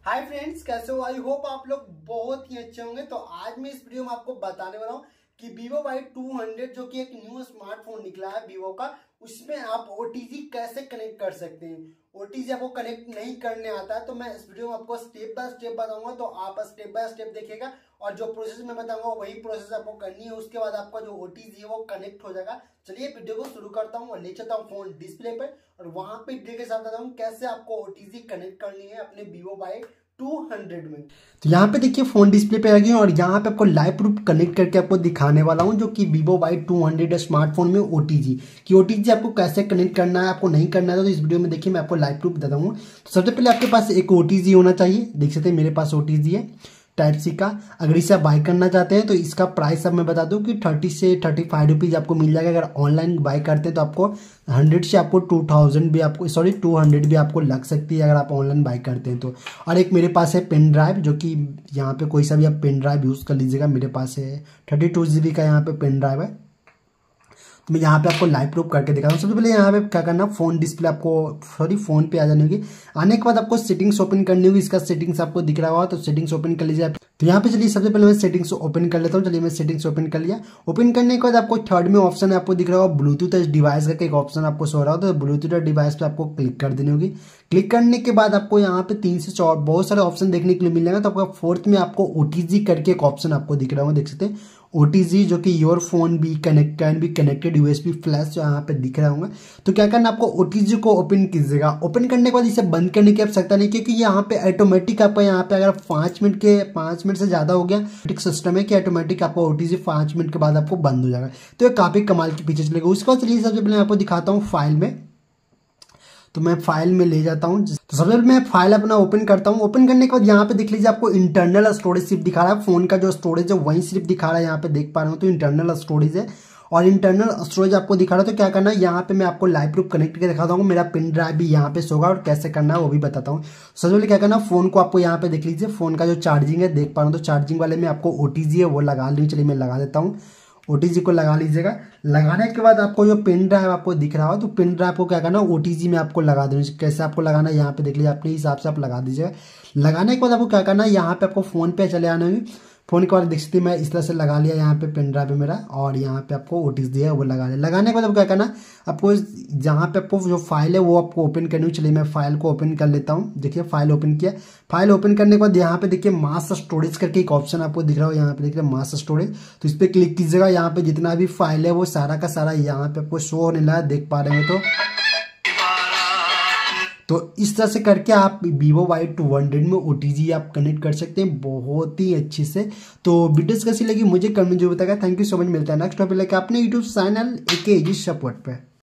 Hi friends, कैसे हो? I hope आप लोग बहुत ही अच्छे होंगे। तो आज मैं इस वीडियो में आपको बताने वाला हूँ कि Vivo Y200 जो कि एक न्यू स्मार्टफोन निकला है Vivo का, उसमें आप OTG कैसे कनेक्ट कर सकते हैं। OTG आपको कनेक्ट नहीं करने आता है तो मैं इस वीडियो में आपको स्टेप बाय स्टेप बताऊंगा, तो आप स्टेप बाय स्टेप देखिएगा और जो प्रोसेस मैं बताऊंगा वही प्रोसेस आपको करनी है। उसके बाद आपका जो OTG है वो कनेक्ट हो जाएगा। चलिए वीडियो को शुरू करता हूँ और ले चलता हूँ फोन डिस्प्ले पर और वहां पे वीडियो के साथ बताता हूँ कैसे आपको OTG कनेक्ट करनी है अपने Vivo Y200 में। तो यहाँ पे देखिए फोन डिस्प्ले पे आ गई और यहाँ पे आपको लाइव प्रूफ कनेक्ट करके आपको दिखाने वाला हूँ, जो कि Vivo Y200 स्मार्टफोन में OTG आपको कैसे कनेक्ट करना है, आपको नहीं करना है तो इस वीडियो में देखिए मैं आपको लाइव प्रूफ बताता हूँ। तो सबसे पहले आपके पास एक OTG होना चाहिए। देख सकते हैं मेरे पास OTG है टाइप सी का। अगर इसे आप बाय करना चाहते हैं तो इसका प्राइस अब मैं बता दूं कि 30 से 35 रुपीज आपको मिल जाएगा। अगर ऑनलाइन बाय करते हैं तो आपको 100 से आपको 2000 भी आपको 200 भी आपको लग सकती है अगर आप ऑनलाइन बाय करते हैं तो। और एक मेरे पास है पेन ड्राइव, जो कि यहाँ पे कोई सा भी आप पेन ड्राइव यूज़ कर लीजिएगा। मेरे पास है 32 GB का यहाँ पे पेन ड्राइव है। तो मैं यहाँ पे आपको लाइव प्रूफ करके दिखा रहा हूँ। सबसे पहले यहाँ पे क्या करना, फोन डिस्प्ले आपको फोन पे आ जाने होगी। आने के बाद आपको सेटिंग्स ओपन करनी होगी। इसका सेटिंग्स आपको दिख रहा होगा तो सेटिंग्स ओपन कर लीजिए। तो यहाँ पे चलिए सबसे पहले मैं सेटिंग्स ओपन कर लेता हूँ। चलिए मैं सेटिंग्स ओपन कर लिया। ओपन करने के बाद आपको थर्ड में ऑप्शन है, आपको दिख रहा होगा ब्लूटूथ डिवाइस का एक ऑप्शन आपको सो रहा हो, तो ब्लूटूथ डिवाइस पे आपको क्लिक कर देनी होगी। क्लिक करने के बाद आपको यहाँ पे 3 से 4 बहुत सारे ऑप्शन देखने के लिए मिल जाएगा। तो आपका फोर्थ में आपको OTG करके एक ऑप्शन आपको दिख रहा होगा, देख सकते हैं OTG, जो कि your phone be connected USB flash यहाँ पे दिख रहा होगा। तो क्या करना, आपको OTG को ओपन कीजिएगा। ओपन करने के बाद इसे बंद करने की आवश्यकता नहीं, क्योंकि यहाँ पे ऑटोमेटिक आपका यहाँ पे अगर 5 मिनट से ज्यादा हो गया, सिस्टम है कि ऑटोमेटिक आपको OTG 5 मिनट के बाद आपको बंद हो जाएगा। तो ये काफी कमाल के पीछे चलेगा। उसके बाद चलिए सबसे पहले आपको दिखाता हूँ फाइल में। तो मैं फाइल में ले जाता हूँ। तो सबसे पहले मैं फाइल अपना ओपन करता हूँ। ओपन करने के बाद यहाँ पे देख लीजिए आपको इंटरनल स्टोरेज सिर्फ दिखा रहा है। फोन का जो स्टोरेज है वही सिर्फ दिखा रहा है, यहाँ पे देख पा रहे हो। तो इंटरनल स्टोरेज है और इंटरनल स्टोरेज आपको दिखा रहा है। तो क्या करना है, यहाँ पे मैं आपको लाइव प्रूफ कनेक्ट करके दिखाता हूँ। मेरा पेन ड्राइव भी यहाँ पे होगा और कैसे करना है वो भी बताता हूँ। सबसे पहले क्या करना, फोन को आपको यहाँ पे देख लीजिए, फोन का जो चार्जिंग है देख पा रहा हूँ। तो चार्जिंग वाले में आपको OTG है वो लगा ली। चलिए मैं लगा देता हूँ। OTG को लगा लीजिएगा। लगाने के बाद आपको जो पेन ड्राइव आपको दिख रहा हो, तो पेन ड्राइव को क्या करना, OTG में आपको लगा देना। कैसे आपको लगाना है यहाँ पे देख लीजिए, अपने हिसाब से आप लगा दीजिएगा। लगाने के बाद आपको क्या करना है, यहाँ पे आपको फोन पे चले आना है। फोन के बाद देख सकते मैं इस तरह से लगा लिया यहाँ पे पेन ड्राइव है मेरा, और यहाँ पे आपको OTG है वो लगा लिया। लगाने के बाद आपको क्या करना, आपको जहाँ पे आपको जो फाइल है वो आपको ओपन करनी है। चलिए मैं फाइल को ओपन कर लेता हूँ। देखिए फाइल ओपन किया। फाइल ओपन करने के बाद यहाँ पे देखिए मास स्टोरेज करके एक ऑप्शन आपको दिख रहा हो, यहाँ पे देखिए मास स्टोरेज। तो इस पर क्लिक कीजिएगा। यहाँ पे जितना भी फाइल है वो सारा का सारा यहाँ पे आपको शो होने लगा, देख पा रहे हो। तो इस तरह से करके आप Vivo Y200 में OTG आप कनेक्ट कर सकते हैं बहुत ही अच्छे से। तो वीडियोस कैसी लगी मुझे कमेंट में जो बताएगा। Thank you so much. मिलता है नेक्स्ट टॉपिक लेकर अपने YouTube चैनल AK सपोर्ट पे।